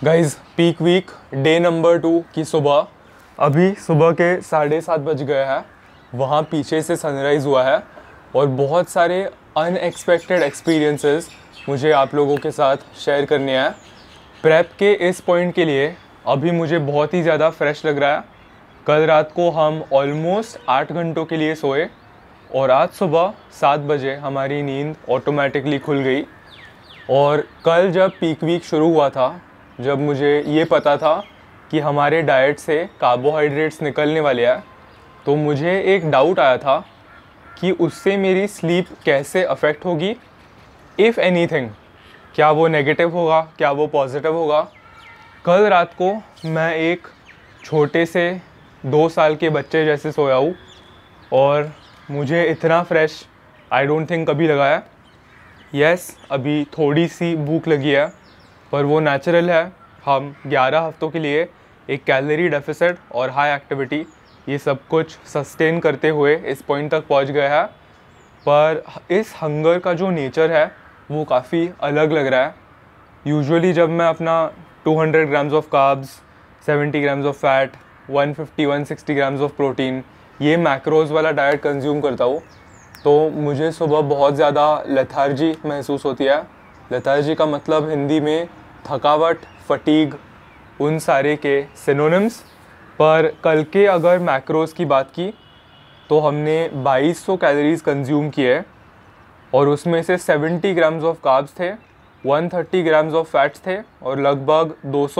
Guys peak week day number 2 की सुबह, अभी सुबह के 7:30 बज गए हैं। वहाँ पीछे से सनराइज़ हुआ है और बहुत सारे अनएक्सपेक्टेड एक्सपीरियंसेस मुझे आप लोगों के साथ शेयर करने हैं। प्रेप के इस पॉइंट के लिए अभी मुझे बहुत ही ज़्यादा फ्रेश लग रहा है। कल रात को हम ऑलमोस्ट 8 घंटों के लिए सोए और आज सुबह 7 बजे हमारी नींद ऑटोमेटिकली खुल गई। और कल जब पीक वीक शुरू हुआ था, जब मुझे ये पता था कि हमारे डाइट से कार्बोहाइड्रेट्स निकलने वाले हैं, तो मुझे एक डाउट आया था कि उससे मेरी स्लीप कैसे अफेक्ट होगी, इफ़ एनीथिंग। क्या वो नेगेटिव होगा, क्या वो पॉजिटिव होगा। कल रात को मैं एक छोटे से 2 साल के बच्चे जैसे सोया हूँ और मुझे इतना फ्रेश आई डोंट थिंक कभी लगा है। यस, अभी थोड़ी सी भूख लगी है पर वो नेचुरल है। हम 11 हफ्तों के लिए एक कैलोरी डेफिसिट और हाई एक्टिविटी ये सब कुछ सस्टेन करते हुए इस पॉइंट तक पहुंच गए हैं। पर इस हंगर का जो नेचर है वो काफ़ी अलग लग रहा है। यूजुअली जब मैं अपना 200 grams of carbs, 70 grams of fat, 150-160 grams of protein, ये मैक्रोज वाला डाइट कंज्यूम करता हूँ, तो मुझे सुबह बहुत ज़्यादा लेथार्जी महसूस होती है। लेथार्जी का मतलब हिंदी में थकावट, फटीग, उन सारे के सिनोनिम्स। पर कल के अगर मैक्रोज की बात की तो हमने 2200 कैलोरीज़ कंज्यूम किए और उसमें से 70 ग्राम्स ऑफ कार्ब्स थे, 130 ग्राम्स ऑफ फैट्स थे और लगभग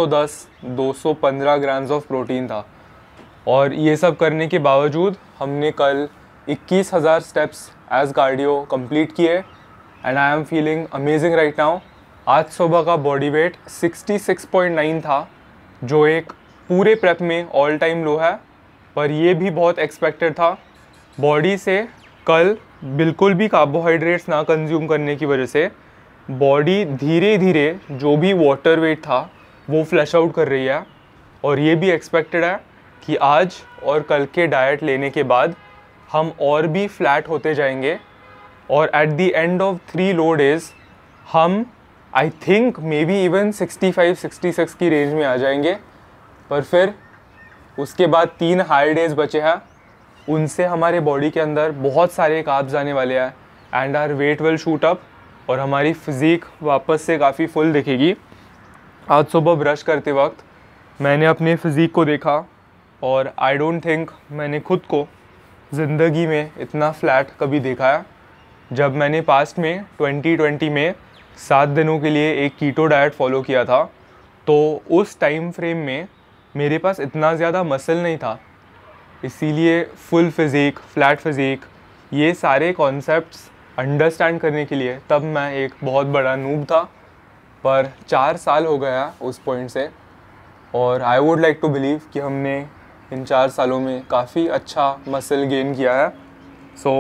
210-215 ग्राम्स ऑफ प्रोटीन था। और ये सब करने के बावजूद हमने कल 21,000 स्टेप्स एज कार्डियो कंप्लीट किए and I am feeling amazing right now. आज सुबह का बॉडी वेट 66.9 था, जो एक पूरे प्रेप में ऑल टाइम लो है, पर ये भी बहुत एक्सपेक्टेड था। बॉडी से कल बिल्कुल भी कार्बोहाइड्रेट्स ना कंज्यूम करने की वजह से बॉडी धीरे धीरे जो भी वाटर वेट था वो फ्लैश आउट कर रही है। और ये भी एक्सपेक्टेड है कि आज और कल के डाइट लेने के बाद हम और भी फ्लैट होते जाएंगे और at the end of 3 low days हम I think maybe even 65-66 की रेंज में आ जाएंगे। पर फिर उसके बाद 3 हाई डेज़ बचे हैं, उनसे हमारे बॉडी के अंदर बहुत सारे कार्ब्स आने वाले हैं and our weight will shoot up और हमारी फिज़ीक वापस से काफ़ी फुल दिखेगी। आज सुबह ब्रश करते वक्त मैंने अपने फिज़ीक को देखा और आई डोंट थिंक मैंने खुद को ज़िंदगी में इतना फ्लैट कभी देखा है। जब मैंने पास्ट में 2020 में 7 दिनों के लिए एक कीटो डाइट फॉलो किया था, तो उस टाइम फ्रेम में मेरे पास इतना ज़्यादा मसल नहीं था, इसीलिए फुल फिज़ीक, फ्लैट फिज़ीक, ये सारे कॉन्सेप्ट्स अंडरस्टैंड करने के लिए तब मैं एक बहुत बड़ा नूब था। पर 4 साल हो गया उस पॉइंट से और I would like to believe कि हमने इन 4 सालों में काफ़ी अच्छा मसल गेन किया है। So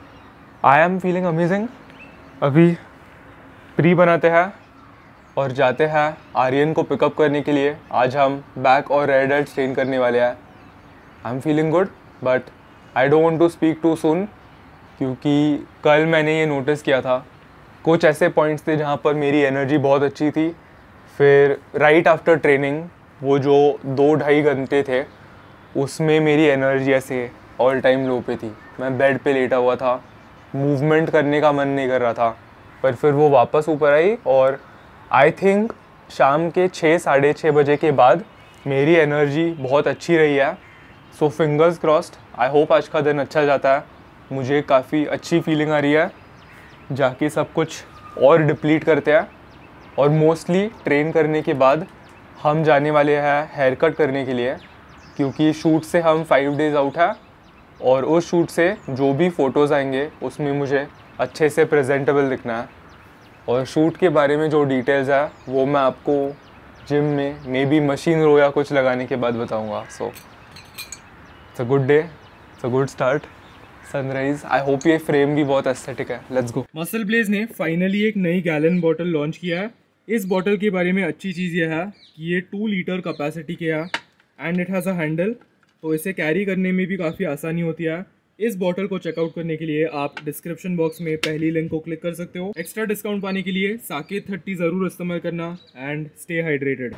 I am feeling amazing. अभी प्री बनाते हैं और जाते हैं आर्यन को पिकअप करने के लिए। आज हम बैक और रेयर डेल्ट ट्रेन करने वाले हैं। I am feeling good but I don't want to speak too soon, क्योंकि कल मैंने ये नोटिस किया था कुछ ऐसे पॉइंट्स थे जहाँ पर मेरी एनर्जी बहुत अच्छी थी। फिर राइट आफ्टर ट्रेनिंग वो जो 2-2.5 घंटे थे उसमें मेरी एनर्जी ऐसे ऑल टाइम लो पे थी। मैं बेड पे लेटा हुआ था, मूवमेंट करने का मन नहीं कर रहा था। पर फिर वो वापस ऊपर आई और आई थिंक शाम के 6-6:30 बजे के बाद मेरी एनर्जी बहुत अच्छी रही है। So fingers crossed, I hope आज का दिन अच्छा जाता है। मुझे काफ़ी अच्छी फीलिंग आ रही है। जाके सब कुछ और डिप्लीट करते हैं और मोस्टली ट्रेन करने के बाद हम जाने वाले हैं हेयर कट करने के लिए, क्योंकि शूट से हम 5 डेज़ आउट है और उस शूट से जो भी फ़ोटोज़ आएंगे उसमें मुझे अच्छे से प्रेजेंटेबल दिखना है। और शूट के बारे में जो डिटेल्स है वो मैं आपको जिम में मे बी मशीन रो या कुछ लगाने के बाद बताऊंगा। So it's a good day, it's a good start, sunrise. I hope ये फ्रेम भी बहुत एस्थेटिक है। Let's go. मसल ब्लेज ने फाइनली एक नई गैलन बॉटल लॉन्च किया है। इस बॉटल के बारे में अच्छी चीज़ यह है कि ये 2 लीटर कैपेसिटी के है and it has a handle, तो इसे कैरी करने में भी काफ़ी आसानी होती है। इस बॉटल को चेकआउट करने के लिए आप डिस्क्रिप्शन बॉक्स में पहली लिंक को क्लिक कर सकते हो। एक्स्ट्रा डिस्काउंट पाने के लिए साकेत 30 ज़रूर इस्तेमाल करना and stay hydrated.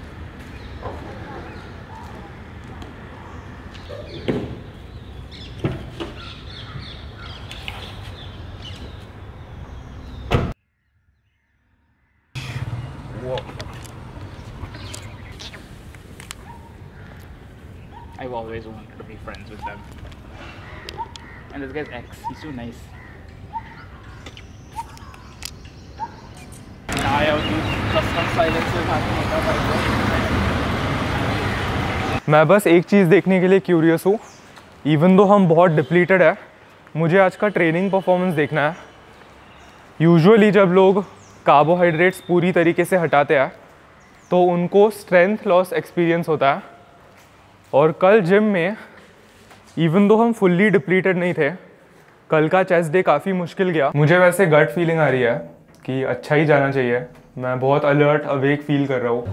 I've always wanted to be friends with them. And this guy's ex, he's too nice. मैं बस एक चीज़ देखने के लिए क्यूरियस हूँ। इवन दो हम बहुत डिप्लीटेड है, मुझे आज का ट्रेनिंग परफॉर्मेंस देखना है। यूजुअली जब लोग कार्बोहाइड्रेट्स पूरी तरीके से हटाते हैं तो उनको स्ट्रेंथ लॉस एक्सपीरियंस होता है, और कल जिम में इवन दो हम फुल्ली डिप्लीटेड नहीं थे, कल का चेस्ट डे काफ़ी मुश्किल गया। मुझे वैसे गट फीलिंग आ रही है कि अच्छा ही जाना चाहिए। मैं बहुत अलर्ट अवेक फील कर रहा हूँ।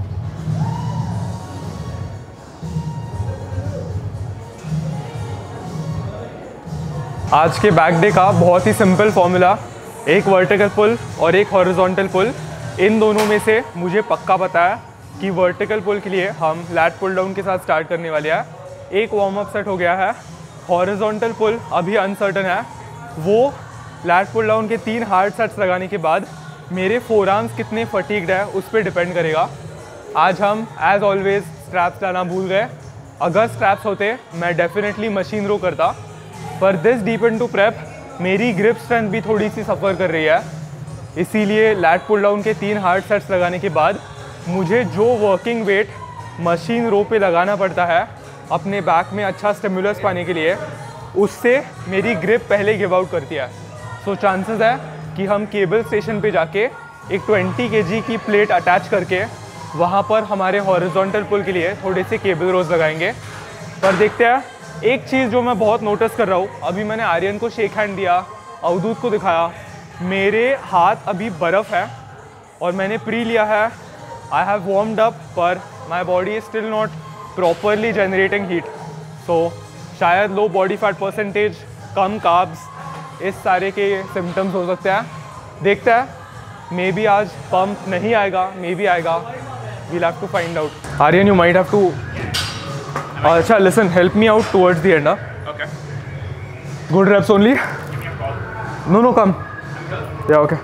आज के बैक डे का बहुत ही सिंपल फॉर्मूला, एक वर्टिकल पुल और एक हॉरिजॉन्टल पुल। इन दोनों में से मुझे पक्का पता है कि वर्टिकल पुल के लिए हम लैट पुल डाउन के साथ स्टार्ट करने वाले हैं। एक वार्म अप सेट हो गया है। हॉरिजॉन्टल पुल अभी अनसर्टन है, वो लैट पुल डाउन के 3 हार्ड सेट्स लगाने के बाद मेरे फोर आर्म्स कितने फटीग्ड है उस पर डिपेंड करेगा। आज हम एज ऑलवेज स्ट्रैप्स लाना भूल गए। अगर स्ट्रैप्स होते मैं डेफिनेटली मशीन रो करता, पर दिस डीप इनटू प्रेप मेरी ग्रिप स्ट्रेंथ भी थोड़ी सी सफ़र कर रही है। इसीलिए लैट पुल डाउन के 3 हार्ड सेट्स लगाने के बाद मुझे जो वर्किंग वेट मशीन रो पे लगाना पड़ता है अपने बैक में अच्छा स्टिमुलस पाने के लिए, उससे मेरी ग्रिप पहले गिव आउट करती है। सो चांसेस है कि हम केबल स्टेशन पे जाके एक 20 kg की प्लेट अटैच करके वहाँ पर हमारे हॉरिजॉन्टल पुल के लिए थोड़े से केबल रोज लगाएंगे। पर देखते हैं। एक चीज़ जो मैं बहुत नोटिस कर रहा हूँ, अभी मैंने आर्यन को शेक हैंड दिया, अवधूत को दिखाया, मेरे हाथ अभी बर्फ़ है और मैंने प्री लिया है। I have warmed up, पर my body is still not properly generating heat. So शायद लो बॉडी फैट परसेंटेज, कम कार्ब्स, इस सारे के सिम्टम्स हो सकते हैं। देखते हैं, मे बी आज पंप नहीं आएगा, मे बी आएगा। We'll have to find out. Aryan, you might have to. अच्छा, listen, help me out towards the end. Okay. Good reps only. No, come. Yeah, okay.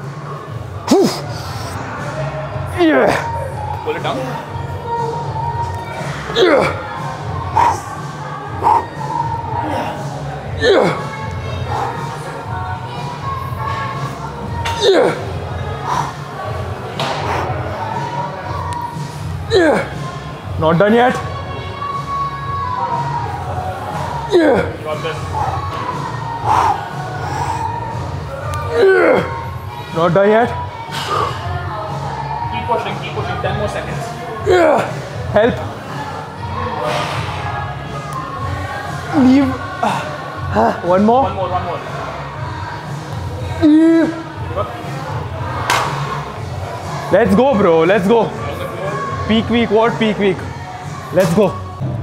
Yeah. Pull it down. Yeah. Yeah. Yeah. Yeah. Not done yet. Yeah. You got this. Yeah. Not done yet. Keep pushing, 10 more seconds. Yeah. Help. Leave. One more. One more. Leave. Let's go, bro. Let's go. Peak week. What peak week? Let's go.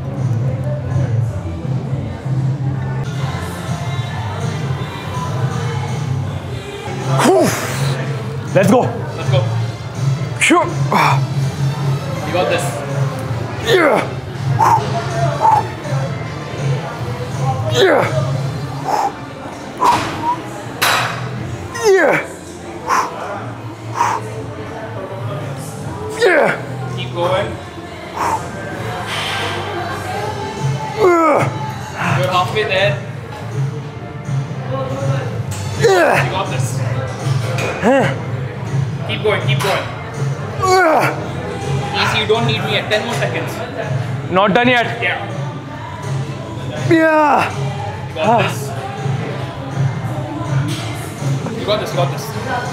Let's go. Let's go. Sure. You got this. Yeah. Yeah. Yeah. Yeah. Keep going. You're halfway there. Yeah. You got this. Keep going. Easy, you don't need me yet. 10 more seconds. Not done yet. Yeah. Yeah. You got this. You got this.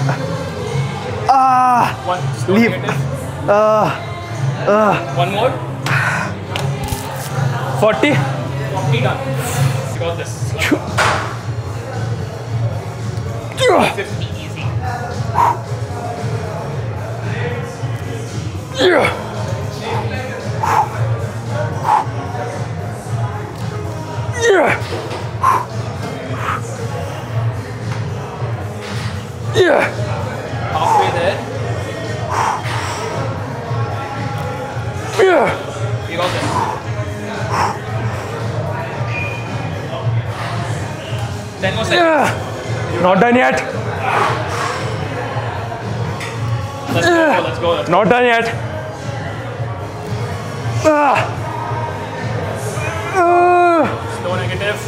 One. Slow Leave. negative. 1 more. 40. 40 done. You got this. 50 easy. Yeah. Yeah. You got this. 10 more seconds. Not done yet. Let's go. Not done yet. Slow negative.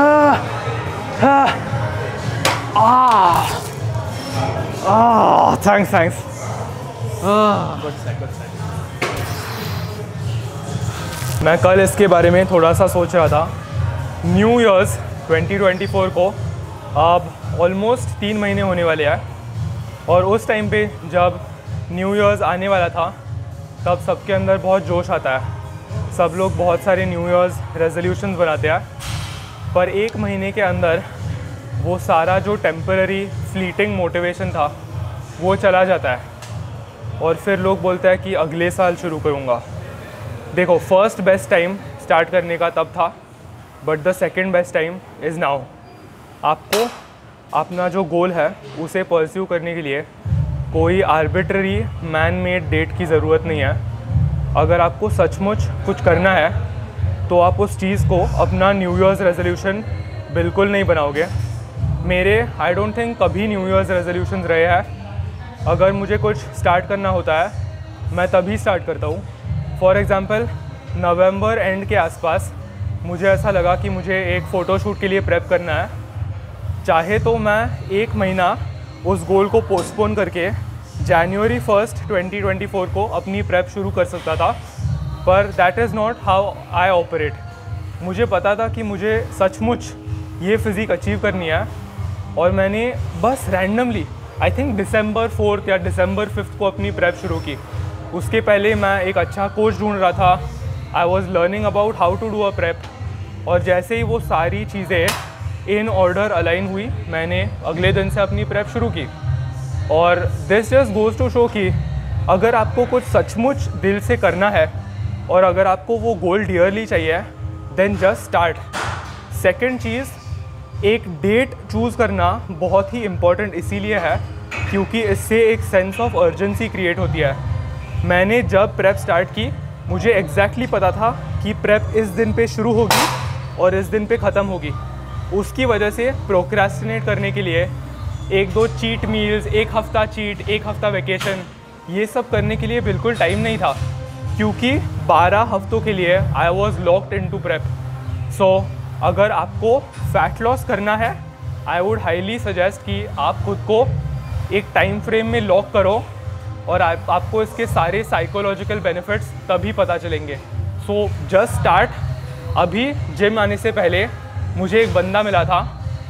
Thanks. Good set. मैं कल इसके बारे में थोड़ा सा सोच रहा था। न्यू ईयर्स 2024 को अब ऑलमोस्ट 3 महीने होने वाले हैं, और उस टाइम पे जब न्यू ईयर्स आने वाला था तब सबके अंदर बहुत जोश आता है। सब लोग बहुत सारे न्यू ईयर्स रेजोल्यूशंस बनाते हैं, पर 1 महीने के अंदर वो सारा जो टेम्पररी फ्लीटिंग मोटिवेशन था वो चला जाता है, और फिर लोग बोलते हैं कि अगले साल शुरू करूँगा। देखो, फर्स्ट बेस्ट टाइम स्टार्ट करने का तब था, but the second best time is now. आपको अपना जो गोल है उसे परस्यू करने के लिए कोई आर्बिट्ररी मैन मेड डेट की ज़रूरत नहीं है। अगर आपको सचमुच कुछ करना है तो आप उस चीज़ को अपना न्यू ईयर्स रेजोल्यूशन बिल्कुल नहीं बनाओगे। मेरे आई डोंट थिंक कभी न्यू ईयर्स रेजोल्यूशन रहे हैं। अगर मुझे कुछ स्टार्ट करना होता है मैं तभी स्टार्ट करता हूँ। फॉर एग्ज़ाम्पल, नवंबर एंड के आसपास मुझे ऐसा लगा कि मुझे एक फ़ोटोशूट के लिए प्रेप करना है। चाहे तो मैं 1 महीना उस गोल को पोस्टपोन करके जनवरी 1 2024 को अपनी प्रेप शुरू कर सकता था, पर that is not how I operate. मुझे पता था कि मुझे सचमुच ये फ़िज़िक अचीव करनी है, और मैंने बस रैंडमली आई थिंक December 4 या December 5 को अपनी प्रेप शुरू की। उसके पहले मैं एक अच्छा कोच ढूंढ रहा था। I was learning about how to do a prep, और जैसे ही वो सारी चीज़ें इन ऑर्डर अलाइन हुई, मैंने अगले दिन से अपनी प्रेप शुरू की। और this just goes to show कि अगर आपको कुछ सचमुच दिल से करना है और अगर आपको वो गोल डियरली चाहिए, देन जस्ट स्टार्ट। सेकंड चीज़, एक डेट चूज़ करना बहुत ही इम्पॉर्टेंट इसीलिए है क्योंकि इससे एक सेंस ऑफ अर्जेंसी क्रिएट होती है। मैंने जब प्रेप स्टार्ट की, मुझे एग्जैक्टली पता था कि प्रेप इस दिन पे शुरू होगी और इस दिन पे ख़त्म होगी। उसकी वजह से प्रोक्रेस्टिनेट करने के लिए 1-2 चीट मील्स, 1 हफ़्ता चीट, 1 हफ़्ता वेकेशन, ये सब करने के लिए बिल्कुल टाइम नहीं था, क्योंकि 12 हफ्तों के लिए I was locked in to prep. So अगर आपको फ़ैट लॉस करना है, आई वुड हाईली सजेस्ट कि आप खुद को एक टाइम फ्रेम में लॉक करो, और आपको इसके सारे साइकोलॉजिकल बेनिफिट्स तभी पता चलेंगे। So just start. अभी जिम आने से पहले मुझे एक बंदा मिला था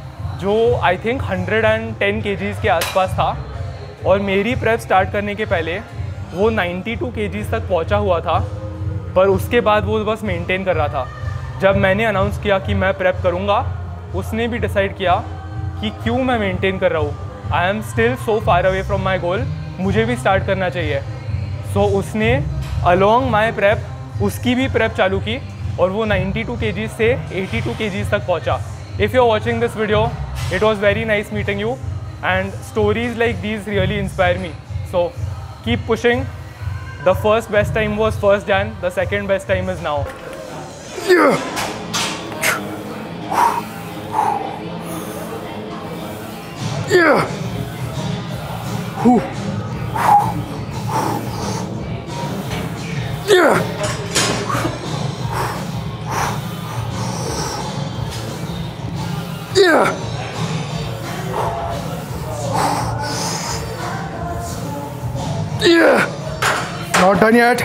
जो आई थिंक 110 kgs के आसपास था, और मेरी प्रेप स्टार्ट करने के पहले वो 92 kgs तक पहुंचा हुआ था, पर उसके बाद वो बस मेंटेन कर रहा था। जब मैंने अनाउंस किया कि मैं प्रेप करूंगा, उसने भी डिसाइड किया कि क्यों मैं मेंटेन कर रहा हूँ, I am still so far away from my goal, मुझे भी स्टार्ट करना चाहिए। सो उसने अलोंग माई प्रेप उसकी भी प्रेप चालू की, और वो 92 kgs से 82 kgs तक पहुंचा। If you are watching this video, it was very nice meeting you, and stories like these really inspire me. So keep pushing. The first best time was 1st Jan, the second best time is now. Yeah. Yeah. Whew. Yeah. Yeah. Yeah. Not done yet.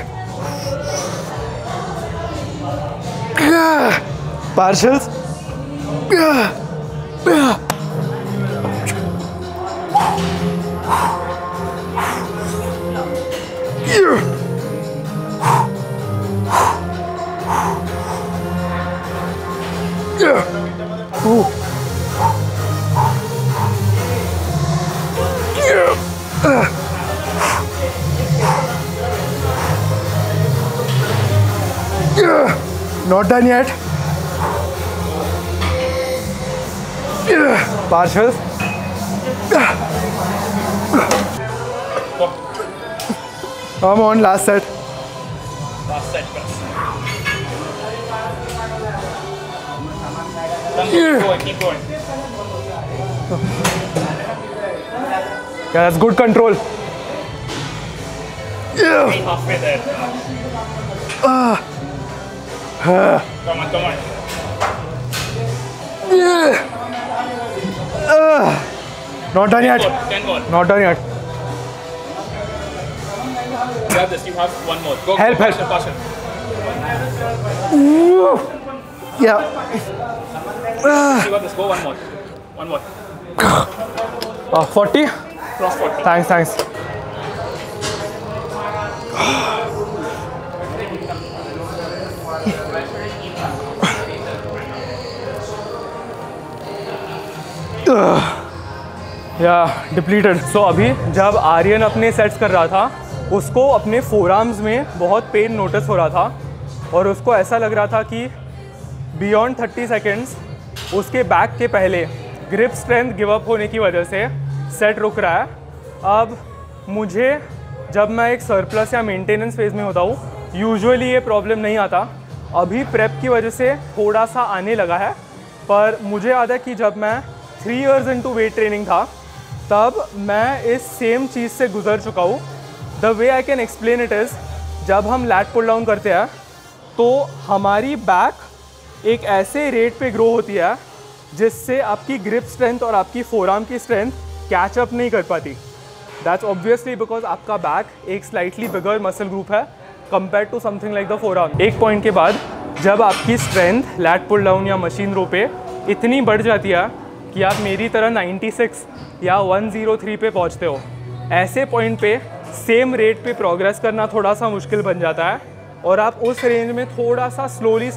Yeah. Partials. Yeah. Yeah. Yeah. Yeah. Ooh. Yeah. Yeah. Not done yet. Yeah. Partials. I'm on last set. Last set press. Keep going, keep going. Yeah, that's good control. Right halfway there. Come on, come on. Not done yet. 10 more. Not done yet. Grab this, you have one more. Go, Help, go, help. Pass it. Yeah. You got this, go one more. One more. 40. Cross 40. Thanks, thanks. या depleted. So अभी जब आर्यन अपने sets कर रहा था, उसको अपने forearms में बहुत पेन नोटिस हो रहा था और उसको ऐसा लग रहा था कि बियॉन्ड 30 सेकेंड्स उसके बैक के पहले ग्रिप स्ट्रेंथ गिव अप होने की वजह से सेट रुक रहा है. अब मुझे जब मैं एक सरप्लस या मेंटेनेंस फेज़ में होता हूँ, यूजुअली ये प्रॉब्लम नहीं आता. अभी प्रेप की वजह से थोड़ा सा आने लगा है, पर मुझे याद है कि जब मैं 3 years into वेट ट्रेनिंग था, तब मैं इस सेम चीज़ से गुजर चुका हूँ. The way I can explain it is, जब हम लैट पुल डाउन करते हैं तो हमारी बैक एक ऐसे रेट पे ग्रो होती है जिससे आपकी ग्रिप स्ट्रेंथ और आपकी फोरआर्म की स्ट्रेंथ कैच अप नहीं कर पाती. दैट्स ऑब्वियसली बिकॉज आपका बैक एक स्लाइटली बिगर मसल ग्रुप है compare to something like the forearm. एक पॉइंट के बाद जब आपकी स्ट्रेंथ लैट पुल डाउन या मशीन रो पे इतनी बढ़ जाती है कि आप मेरी तरह 96 या 103 पे पहुंचते हो, ऐसे पॉइंट पे सेम रेट पे प्रोग्रेस करना थोड़ा सा मुश्किल बन जाता है और आप उस रेंज में थोड़ा सा स्लोली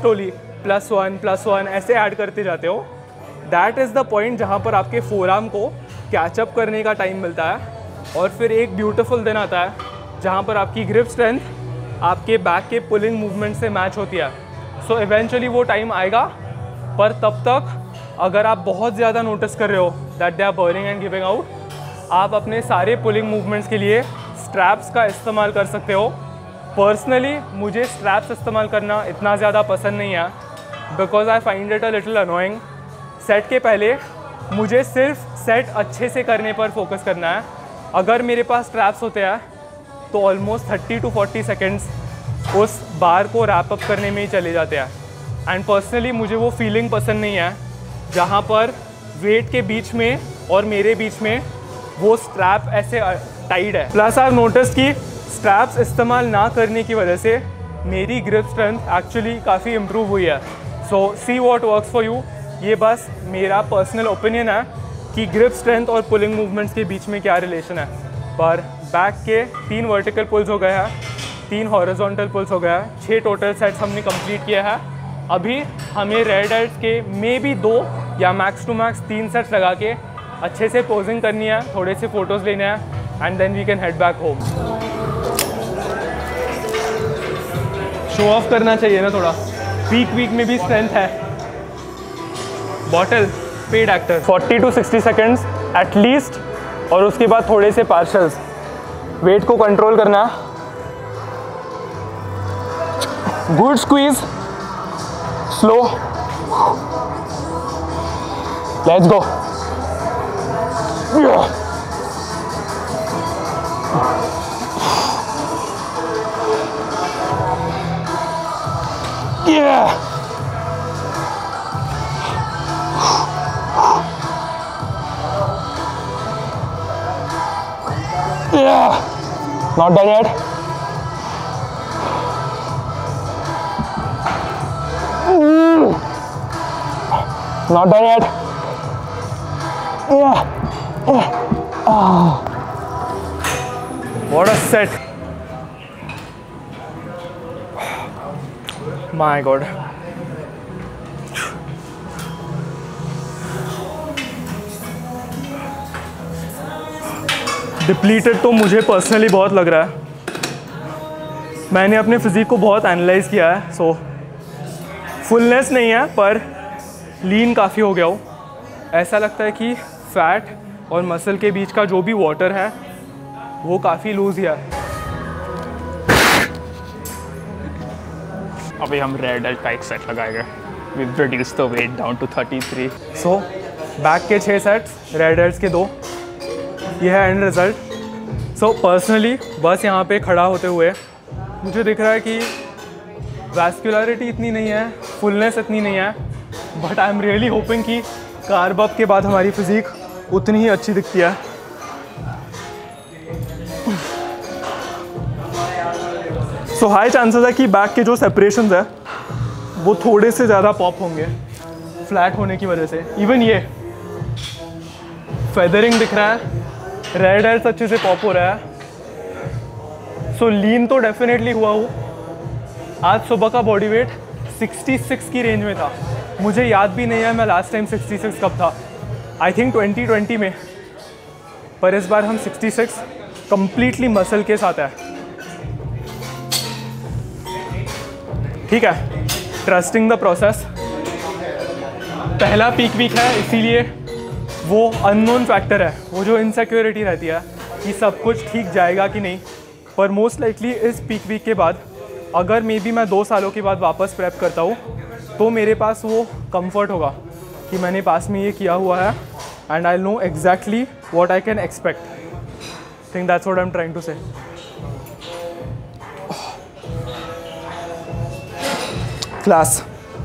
+1 ऐसे ऐड करते जाते हो. दैट इज़ द पॉइंट जहाँ पर आपके फोरआर्म को कैचअप करने का टाइम मिलता है और फिर एक ब्यूटीफुल दिन आता है जहाँ पर आपकी ग्रिप स्ट्रेंथ आपके बैक के पुलिंग मूवमेंट से मैच होती है. सो इवेंचुअली वो टाइम आएगा, पर तब तक अगर आप बहुत ज़्यादा नोटिस कर रहे हो that they are burning and giving out, आप अपने सारे पुलिंग मूवमेंट्स के लिए स्ट्रैप्स का इस्तेमाल कर सकते हो. पर्सनली मुझे स्ट्रैप्स इस्तेमाल करना इतना ज़्यादा पसंद नहीं है because I find it a little annoying. Set के पहले मुझे सिर्फ सेट अच्छे से करने पर फोकस करना है. अगर मेरे पास स्ट्रैप्स होते हैं तो ऑलमोस्ट 30 to 40 सेकेंड्स उस बार को रैप अप करने में ही चले जाते हैं. एंड पर्सनली मुझे वो फीलिंग पसंद नहीं है जहाँ पर वेट के बीच में और मेरे बीच में वो स्ट्रैप ऐसे टाइट है. प्लस आई नोटिस कि स्ट्रैप्स इस्तेमाल ना करने की वजह से मेरी ग्रिप स्ट्रेंथ एक्चुअली काफ़ी इम्प्रूव हुई है. So see what works for you. ये बस मेरा पर्सनल ओपिनियन है कि ग्रिप स्ट्रेंथ और पुलिंग मूवमेंट्स के बीच में क्या रिलेशन है. पर बैक के 3 वर्टिकल पुल्स हो गए हैं, 3 हॉरिजॉन्टल पुल्स हो गया है, 6 टोटल सेट्स हमने कंप्लीट किया है. अभी हमें रेड हेड्स के मे बी 2 या मैक्स टू मैक्स 3 सेट्स लगा के अच्छे से पोजिंग करनी है, थोड़े से फ़ोटोज़ लेने हैं and then we can head back home. Show off करना चाहिए ना थोड़ा. वीक में भी स्ट्रेंथ है. बॉटल पेड एक्टर 40 to 60 सेकेंड्स एटलीस्ट, और उसके बाद थोड़े से पार्शल्स. वेट को कंट्रोल करना. Good squeeze, slow, let's go. Yeah. Yeah. Not done yet. Not done yet. Yeah. Oh. What a set. My God. Depleted तो मुझे पर्सनली बहुत लग रहा है. मैंने अपने फिज़िक को बहुत एनालाइज किया है. सो फुलनेस नहीं है पर लीन काफ़ी हो गया हूँ. ऐसा लगता है कि फ़ैट और मसल के बीच का जो भी वाटर है वो काफ़ी लूज़ है. अभी हम रेड एल्ट का एक सेट लगाएंगे. We've reduced the weight down to 33. So back के 6 सेट्स, रेड एल्ट्स के 2. ये है एंड रिजल्ट. सो पर्सनली बस यहाँ पे खड़ा होते हुए मुझे दिख रहा है कि वैस्कुलरिटी इतनी नहीं है, फुलनेस इतनी नहीं है, but I am really hoping कि कार्ब अप के बाद हमारी फिज़िक उतनी ही अच्छी दिखती है. सो हाई चांसेस है कि बैक के जो सेपरेशंस है वो थोड़े से ज़्यादा पॉप होंगे फ्लैट होने की वजह से. इवन ये फेदरिंग दिख रहा है, रेड एल्स अच्छे से पॉप हो रहा है. सो लीन तो डेफिनेटली हुआ हूँ. आज सुबह का बॉडी वेट 66 की रेंज में था. मुझे याद भी नहीं है मैं लास्ट टाइम 66 कब था. आई थिंक 2020 में. पर इस बार हम 66 कंप्लीटली मसल के साथ है. ठीक है, ट्रस्टिंग द प्रोसेस. पहला पीक वीक है, इसीलिए वो अननोन फैक्टर है, वो जो इनसिक्योरिटी रहती है कि सब कुछ ठीक जाएगा कि नहीं. पर मोस्ट लाइकली इस पीक वीक के बाद अगर मे बी मैं 2 सालों के बाद वापस प्रेप करता हूँ तो मेरे पास वो कंफर्ट होगा कि मैंने पास में ये किया हुआ है and I know exactly what I can expect. Think that's what I am trying to say. Class,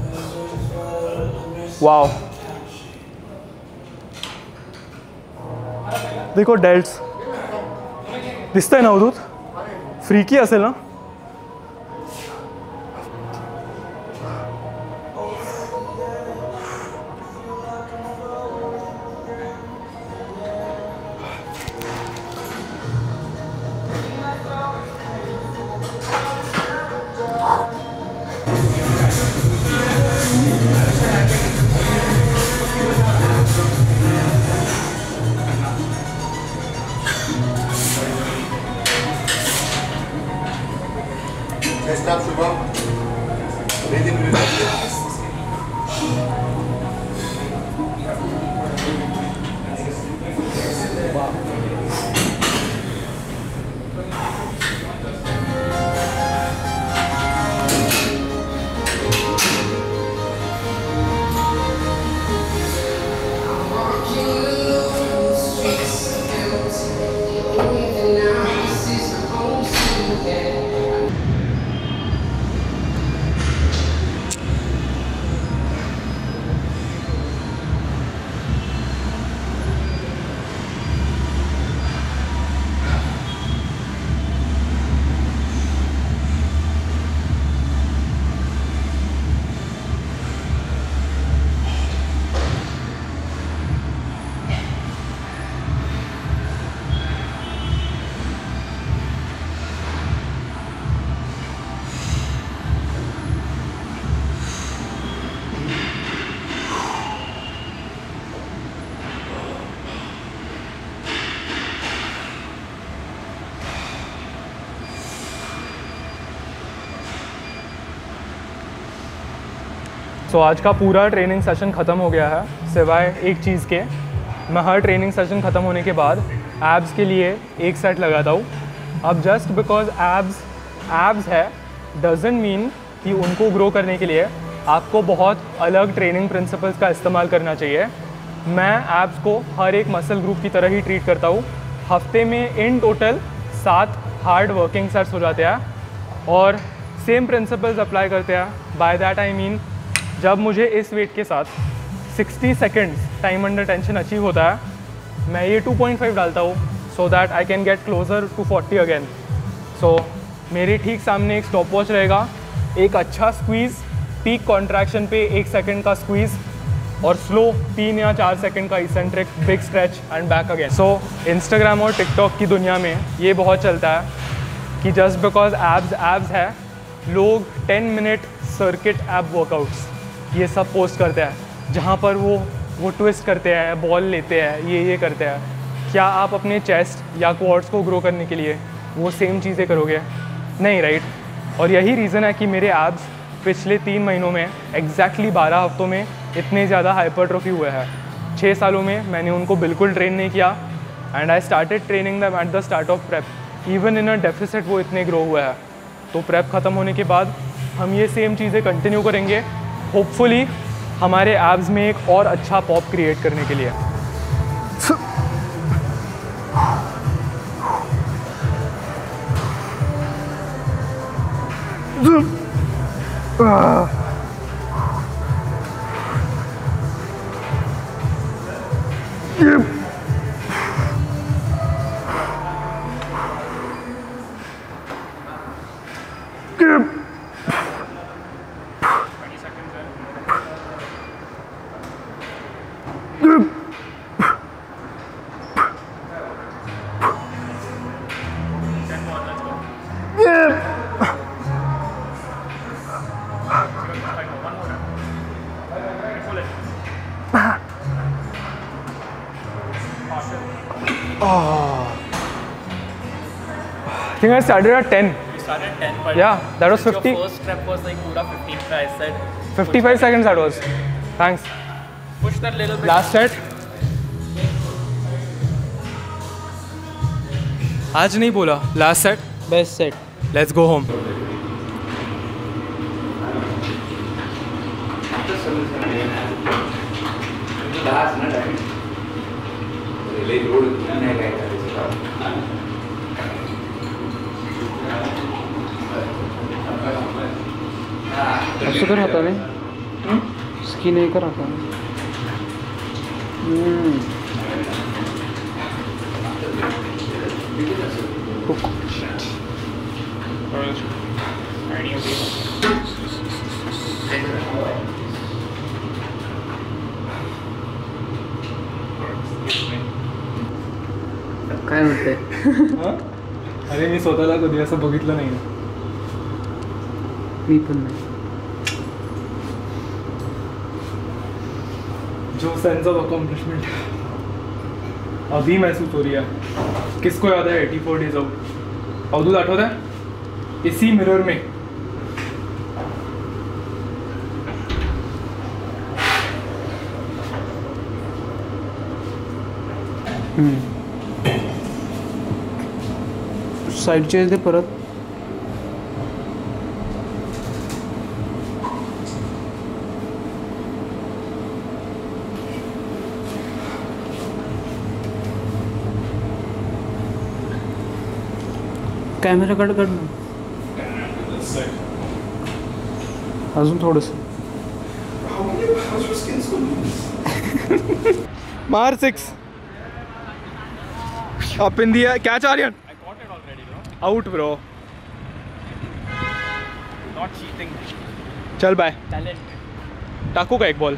wow. देखो डेल्ट्स दिसतंय ना अवधूत, फ्रीकी असेल ना. Stop, Shubham. Breathing, breathing. सो आज का पूरा ट्रेनिंग सेशन ख़त्म हो गया है सिवाय एक चीज़ के. मैं हर ट्रेनिंग सेशन ख़त्म होने के बाद एब्स के लिए एक सेट लगाता हूँ. अब जस्ट बिकॉज एब्स है डजंट मीन कि उनको ग्रो करने के लिए आपको बहुत अलग ट्रेनिंग प्रिंसिपल्स का इस्तेमाल करना चाहिए. मैं एब्स को हर एक मसल ग्रुप की तरह ही ट्रीट करता हूँ. हफ्ते में in total 7 hard working sets हो जाते हैं और सेम प्रिंसिपल्स अप्लाई करते हैं. बाय दैट आई मीन जब मुझे इस वेट के साथ 60 seconds time under tension achieve होता है मैं ये 2.5 डालता हूँ so that I can get closer to 40 again. So मेरे ठीक सामने एक स्टॉप वॉच रहेगा, एक अच्छा स्क्वीज़, पीक कॉन्ट्रैक्शन पे 1 सेकेंड का स्क्वीज़ और स्लो 3 या 4 सेकेंड का eccentric big stretch and back again. So Instagram और टिकटॉक की दुनिया में ये बहुत चलता है कि जस्ट बिकॉज एब्स है लोग 10 मिनट सर्किट एब वर्कआउट्स ये सब पोस्ट करते हैं जहाँ पर वो ट्विस्ट करते हैं, बॉल लेते हैं, ये करते हैं. क्या आप अपने चेस्ट या क्वाड्स को ग्रो करने के लिए वो सेम चीज़ें करोगे? नहीं, राइट. और यही रीज़न है कि मेरे एब्स पिछले 3 महीनों में एग्जैक्टली 12 हफ्तों में इतने ज़्यादा हाइपरट्रोफी हुए हैं. 6 सालों में मैंने उनको बिल्कुल ट्रेन नहीं किया and I started training them at the start of prep. Even in a deficit वो इतने ग्रो हुए हैं. तो प्रेप ख़त्म होने के बाद हम ये सेम चीज़ें कंटिन्यू करेंगे, होपफुली हमारे एब्स में एक और अच्छा पॉप क्रिएट करने के लिए। I think I started at 10. You started 10, but Yeah, that was 50. your first rep was like pura 15 tries. I said 55 seconds that was. Thanks. push that little bit. Last set. आज नहीं बोला. Last set. Best set. Let's go home. असं कर हाताने ski नाही कर हाताने काय म्हणते? अरे मी स्वतःला कधी असं बघितलं नाही. मी पण नाही. जो सेंस ऑफ अकॉम्प्लिशमेंट अभी महसूस हो रही है. किसको याद है 84 डेज आउट? अवधूत आठवत है? इसी मिरर में साईड चेंज दे परत. कॅमेरा कट कर ना. अजून थोडंसं. मार 6 अप इन दिया. Catch Aryan. Out bro. Not cheating. चल बाय. Talent. टाकू का एक बॉल.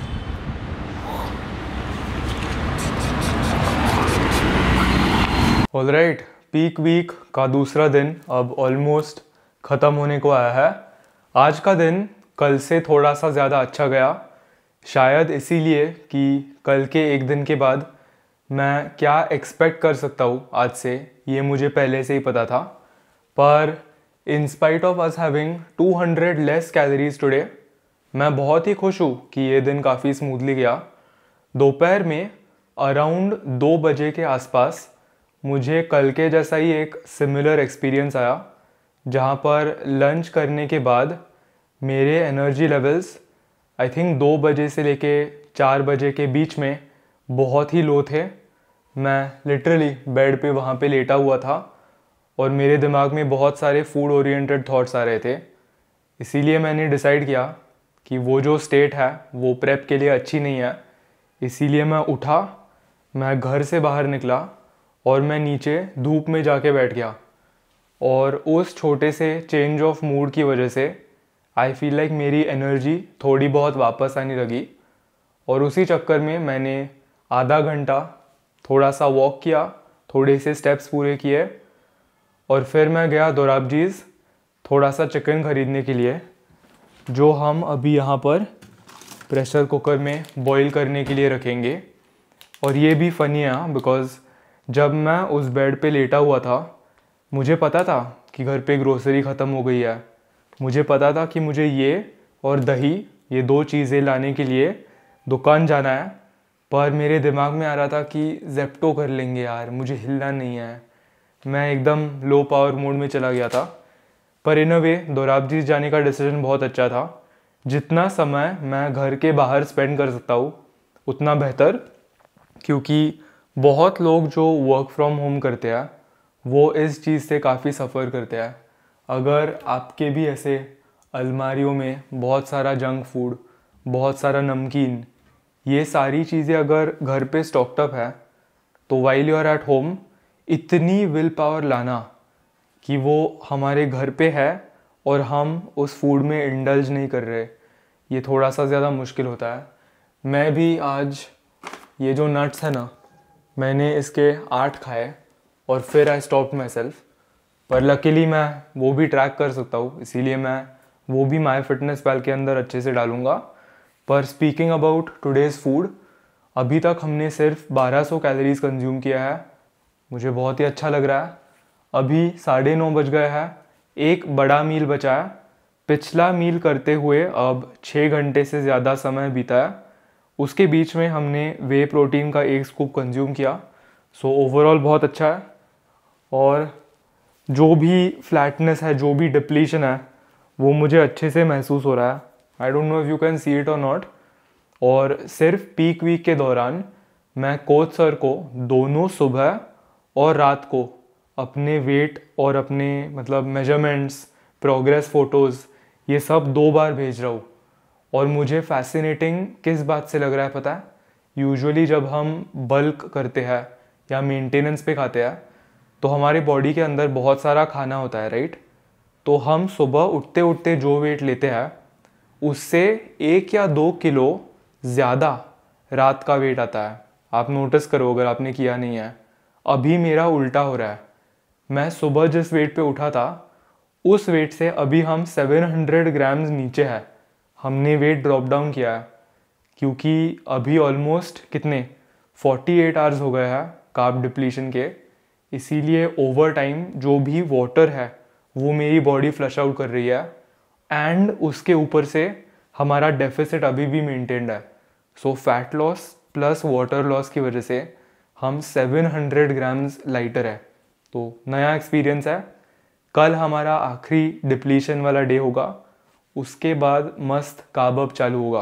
ऑलराइट, पीक वीक का दूसरा दिन अब ऑलमोस्ट ख़त्म होने को आया है. आज का दिन कल से थोड़ा सा ज़्यादा अच्छा गया, शायद इसीलिए कि कल के एक दिन के बाद मैं क्या एक्सपेक्ट कर सकता हूँ आज से ये मुझे पहले से ही पता था. पर in spite of us having 200 less calories today, मैं बहुत ही खुश हूँ कि ये दिन काफ़ी स्मूथली गया. दोपहर में अराउंड 2 बजे के आसपास मुझे कल के जैसा ही एक सिमिलर एक्सपीरियंस आया, जहाँ पर लंच करने के बाद मेरे एनर्जी लेवल्स आई थिंक 2 बजे से लेके 4 बजे के बीच में बहुत ही लो थे. मैं लिटरली बेड पे वहाँ पे लेटा हुआ था और मेरे दिमाग में बहुत सारे फूड ओरिएंटेड थॉट्स आ रहे थे. इसीलिए मैंने डिसाइड किया कि वो जो स्टेट है वो प्रेप के लिए अच्छी नहीं है. इसीलिए मैं उठा, मैं घर से बाहर निकला और मैं नीचे धूप में जाके बैठ गया. और उस छोटे से चेंज ऑफ मूड की वजह से आई फील लाइक मेरी एनर्जी थोड़ी बहुत वापस आने लगी. और उसी चक्कर में मैंने आधा घंटा थोड़ा सा वॉक किया, थोड़े से स्टेप्स पूरे किए और फिर मैं गया दोराबजीज़ थोड़ा सा चिकन ख़रीदने के लिए, जो हम अभी यहाँ पर प्रेशर कुकर में बॉईल करने के लिए रखेंगे. और ये भी फ़नी है बिकॉज़ जब मैं उस बेड पे लेटा हुआ था, मुझे पता था कि घर पे ग्रोसरी ख़त्म हो गई है. मुझे पता था कि मुझे ये और दही, ये 2 चीज़ें लाने के लिए दुकान जाना है. पर मेरे दिमाग में आ रहा था कि जेप्टो कर लेंगे यार, मुझे हिलना नहीं है. मैं एकदम लो पावर मोड में चला गया था. पर इन अ वे दोराबजी जाने का डिसीजन बहुत अच्छा था। जितना समय मैं घर के बाहर स्पेंड कर सकता हूँ उतना बेहतर, क्योंकि बहुत लोग जो वर्क फ्रॉम होम करते हैं वो इस चीज़ से काफ़ी सफ़र करते हैं। अगर आपके भी ऐसे अलमारियों में बहुत सारा जंक फूड, बहुत सारा नमकीन, ये सारी चीज़ें अगर घर पे स्टॉक्ड अप है, तो while you are at home इतनी विल पावर लाना कि वो हमारे घर पे है और हम उस फूड में इंडल्ज नहीं कर रहे, ये थोड़ा सा ज़्यादा मुश्किल होता है। मैं भी आज ये जो नट्स है ना, मैंने इसके 8 खाए और फिर आई स्टॉप्ड माई सेल्फ। पर लकीली मैं वो भी ट्रैक कर सकता हूँ, इसीलिए मैं वो भी माई फिटनेस पैल के अंदर अच्छे से डालूँगा। पर स्पीकिंग अबाउट टुडेज़ फूड, अभी तक हमने सिर्फ 1200 कैलोरीज कंज्यूम किया है। मुझे बहुत ही अच्छा लग रहा है। अभी 9:30 बज गए हैं, एक बड़ा मील बचा है। पिछला मील करते हुए अब 6 घंटे से ज़्यादा समय बीता है। उसके बीच में हमने वे प्रोटीन का 1 स्कूप कंज्यूम किया। सो ओवरऑल बहुत अच्छा है। और जो भी फ्लैटनेस है, जो भी डिप्लीशन है, वो मुझे अच्छे से महसूस हो रहा है। I don't know if you can see it और नॉट। और सिर्फ पीक वीक के दौरान मैं कोच सर को दोनों सुबह और रात को अपने वेट और अपने मतलब मेजरमेंट्स, प्रोग्रेस फ़ोटोज़, ये सब 2 बार भेज रहा हूँ। और मुझे फैसिनेटिंग किस बात से लग रहा है पता है? यूजुअली जब हम बल्क करते हैं या मेंटेनेंस पे खाते हैं तो हमारे बॉडी के अंदर बहुत सारा खाना होता है, राइट? तो हम सुबह उठते उठते जो वेट लेते हैं उससे 1 या 2 किलो ज़्यादा रात का वेट आता है। आप नोटिस करो अगर आपने किया नहीं है। अभी मेरा उल्टा हो रहा है। मैं सुबह जिस वेट पे उठा था उस वेट से अभी हम 700 ग्राम्स नीचे है। हमने वेट ड्रॉप डाउन किया है क्योंकि अभी ऑलमोस्ट कितने 48 आवर्स हो गए हैं कार्ब डिप्लीशन के। इसीलिए ओवर टाइम जो भी वाटर है वो मेरी बॉडी फ्लश आउट कर रही है एंड उसके ऊपर से हमारा डेफिसिट अभी भी मेंटेन्ड है। So fat loss plus water loss की वजह से हम 700 ग्राम्स लाइटर है। तो नया एक्सपीरियंस है। कल हमारा आखिरी डिप्लीशन वाला डे होगा, उसके बाद मस्त कार्ब अप चालू होगा।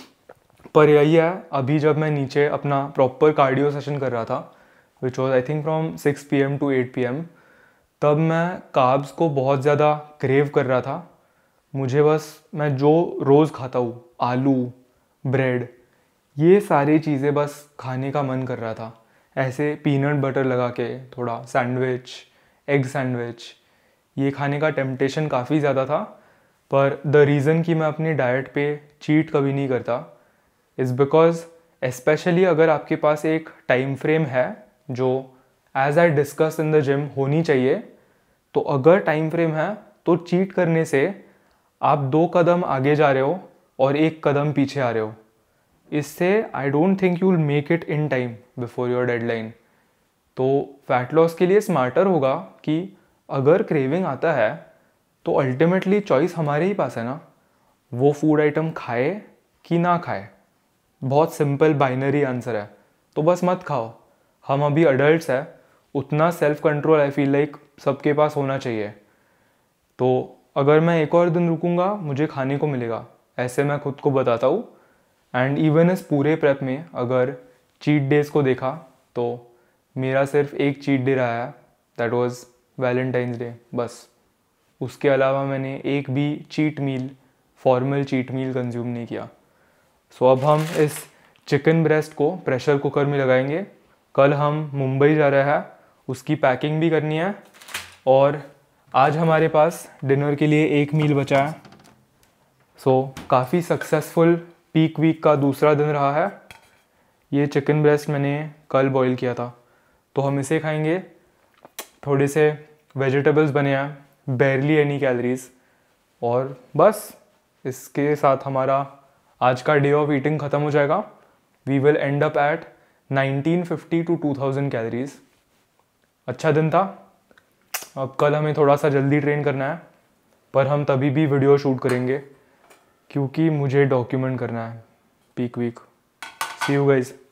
पर यही है, अभी जब मैं नीचे अपना प्रॉपर कार्डियो सेशन कर रहा था which was I think from 6 PM to 8 PM, तब मैं कार्ब्स को बहुत ज़्यादा क्रेव कर रहा था। मुझे बस मैं जो रोज़ खाता हूँ, आलू, ब्रेड, ये सारी चीज़ें बस खाने का मन कर रहा था। ऐसे पीनट बटर लगा के थोड़ा सैंडविच, एग सैंडविच, ये खाने का टेम्पटेशन काफ़ी ज़्यादा था। पर द रीज़न कि मैं अपनी डाइट पे चीट कभी नहीं करता इज़ बिकॉज स्पेशली अगर आपके पास एक टाइम फ्रेम है जो as I discuss in the gym होनी चाहिए, तो अगर टाइम फ्रेम है तो चीट करने से आप 2 कदम आगे जा रहे हो और 1 कदम पीछे आ रहे हो। इससे I don't think you will make it in time before your deadline. तो फैट लॉस के लिए स्मार्टर होगा कि अगर क्रेविंग आता है तो अल्टीमेटली चॉइस हमारे ही पास है ना, वो फूड आइटम खाए कि ना खाए। बहुत सिंपल बाइनरी आंसर है। तो बस मत खाओ। हम अभी अडल्ट्स हैं, उतना self control I feel like सबके पास होना चाहिए। तो अगर मैं 1 और दिन रुकूंगा मुझे खाने को मिलेगा, ऐसे मैं खुद को बताता हूँ। एंड इवन इस पूरे प्रेप में अगर चीट डेज को देखा तो मेरा सिर्फ एक चीट डे रहा है, दैट वाज वैलेंटाइंस डे बस। उसके अलावा मैंने एक भी cheat meal, formal cheat meal consume नहीं किया। सो अब हम इस चिकन ब्रेस्ट को प्रेशर कुकर में लगाएंगे। कल हम मुंबई जा रहे हैं, उसकी पैकिंग भी करनी है। और आज हमारे पास डिनर के लिए 1 मील बचा है। सो काफ़ी सक्सेसफुल पीक वीक का दूसरा दिन रहा है। ये चिकन ब्रेस्ट मैंने कल बॉईल किया था, तो हम इसे खाएंगे। थोड़े से वेजिटेबल्स बने हैं, बेरली एनी कैलोरीज। और बस इसके साथ हमारा आज का डे ऑफ ईटिंग ख़त्म हो जाएगा। We will end up at 1950 to 2000 calories. अच्छा दिन था। अब कल हमें थोड़ा सा जल्दी ट्रेन करना है, पर हम तभी भी वीडियो शूट करेंगे क्योंकि मुझे डॉक्यूमेंट करना है peak week. See you guys.